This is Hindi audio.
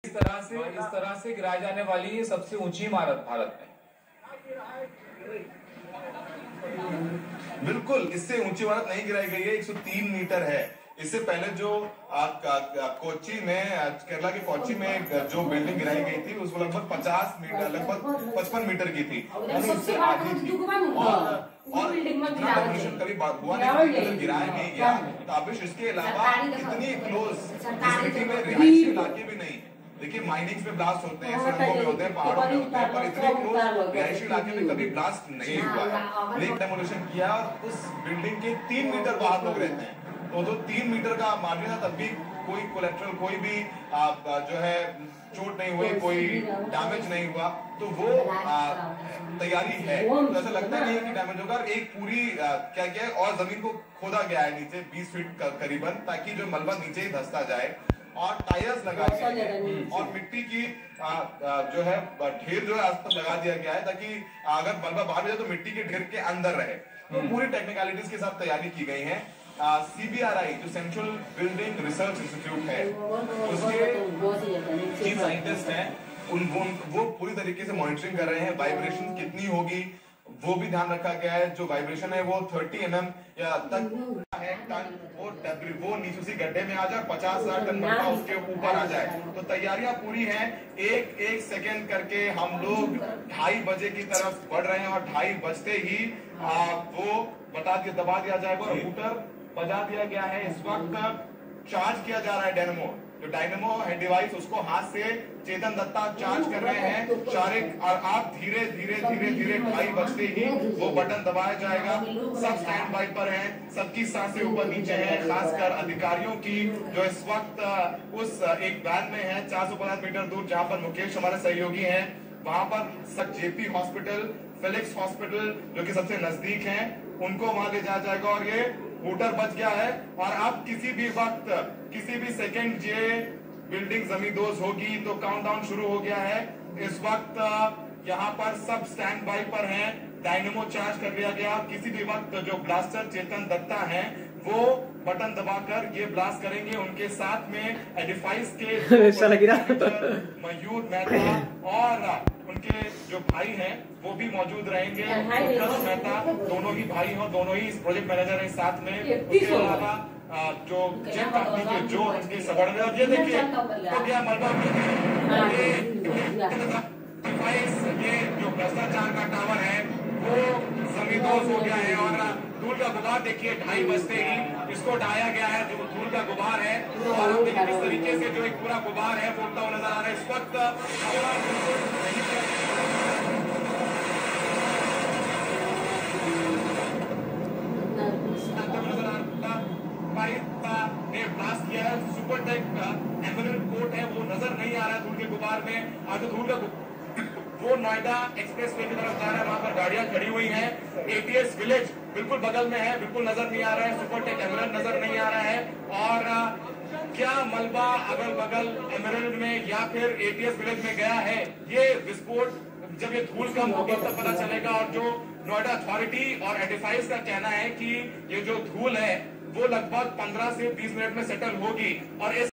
इस तरह से गिराई जाने वाली ये सबसे ऊंची इमारत भारत में। बिल्कुल, इससे ऊंची इमारत नहीं गिराई गई है, 103 मीटर है। इससे पहले जो कोच्चि में, केरला के कोच्चि में जो बिल्डिंग गिराई गई थी उसको लगभग 50 मीटर, लगभग 55 मीटर की थी, इससे आधी थी। और डेमोलिशन कभी हुआ नहीं, गिराया नहीं गया। ताबिश इसके अलावा इतनी क्लोज विसिनिटी में रिहायशी इलाके भी नहीं। देखिए, माइनिंग्स में ब्लास्ट होते हैं, सुरंगों में होते हैं, पहाड़ों में होते हैं, पर इतने क्लोज रिहायशी इलाके में कभी ब्लास्ट नहीं हुआ है। लेकिन डेमोलिशन किया, उस बिल्डिंग के 3 मीटर बाहर लोग रहते हैं, तो 3 मीटर का मार्जिन है, तब भी कोई कोलेक्ट्रल, कोई भी जो है चोट नहीं हुई, कोई डैमेज नहीं हुआ। तो वो तैयारी है, तो ऐसा लगता नहीं है कि डैमेज होगा। एक पूरी क्या क्या है, और जमीन को खोदा गया है नीचे 20 फीट करीबन, ताकि जो मलबा नीचे ही धंसता जाए। और टायर्स लगा दिए हैं और मिट्टी की जो है ढेर जो है आज तक लगा दिया गया है, ताकि अगर मलबा बाहर जाए तो मिट्टी के ढेर के अंदर रहे। तो पूरी टेक्निकलिटीज के साथ तैयारी की गई है। CBRI जो सेंट्रल बिल्डिंग रिसर्च इंस्टीट्यूट है, उसके चीफ साइंटिस्ट हैं, वो पूरी तरीके से मॉनिटरिंग कर रहे हैं। वाइब्रेशन कितनी होगी वो भी ध्यान रखा गया है। जो वाइब्रेशन है वो 30 mm या तक है, टन वो नीचे से गड्ढे में आ जाए, 50,000 टन मलबा उसके ऊपर आ जाए। तो तैयारियां पूरी हैं। एक सेकंड करके हम लोग 2:30 बजे की तरफ बढ़ रहे हैं, और 2:30 बजते ही वो दबा दिया जाएगा और हूटर बजा दिया गया है। इस वक्त चार्ज किया जा रहा है डायनेमो, जो डायनेमो है डिवाइस, उसको हाथ से चेतन दत्ता चार्ज कर रहे हैं। और आप धीरे धीरे 2:30 बजते ही वो बटन दबाया जाएगा। सब स्टैंड बाई पर हैं, सबकी सांसें ऊपर नीचे हैं, खासकर अधिकारियों की, जो इस वक्त उस एक वैन में है 450 मीटर दूर, जहां पर मुकेश हमारे सहयोगी हैं। वहां पर JP हॉस्पिटल, फिलिक्स हॉस्पिटल जो कि सबसे नजदीक है, उनको वहां ले जाया जाएगा। और ये हूटर बच गया है, और अब किसी भी वक्त, किसी भी सेकंड ये बिल्डिंग जमींदोज होगी। तो काउंटडाउन शुरू हो गया है। इस वक्त यहाँ पर सब स्टैंड बाई पर हैं, डायनेमो चार्ज कर लिया गया। किसी भी वक्त जो ब्लास्टर चेतन दत्ता हैं, वो बटन दबाकर ये ब्लास्ट करेंगे। उनके साथ में एडिफाइस के मयूर मेहता और उनके जो भाई हैं वो भी मौजूद रहेंगे। मेहता दोनों ही भाई हैं, दोनों ही प्रोजेक्ट मैनेजर हैं साथ में। उसके अलावा जो जेट कंपनी के जो उनके सबऑर्डिनेट, ये देखिए तो क्या मलबा, ये जो भ्रष्टाचार का टावर है वो जमींदोज हो गया है। और धूल का गुबार देखिए, 2:30 बजते ही इसको ढाया गया है, जो धूल का गुबार है। और हम देखिए किस तरीके से जो एक पूरा गुबार है वो उड़ता हुआ नजर आ रहा है। इस वक्त ने ब्लास्ट किया है। सुपरटेक एमरल्ड कोर्ट है, वो नजर नहीं आ रहा है धूल के गुबार में। और जो धूल का वो नोएडा एक्सप्रेस वे की तरफ जा रहा है, वहां पर गाड़ियां खड़ी हुई हैं। ATS विलेज बिल्कुल बगल में है, बिल्कुल नजर नहीं आ रहा है। सुपरटेक एमरल्ड नजर नहीं आ रहा है। और क्या मलबा अगल बगल एमरल्ड में या फिर ATS विलेज में गया है, ये विस्फोट जब ये धूल कम होगी तब पता चलेगा। और जो नोएडा अथॉरिटी और एडिफाइस का कहना है कि ये जो धूल है वो लगभग 15 से 20 मिनट में सेटल होगी। और इस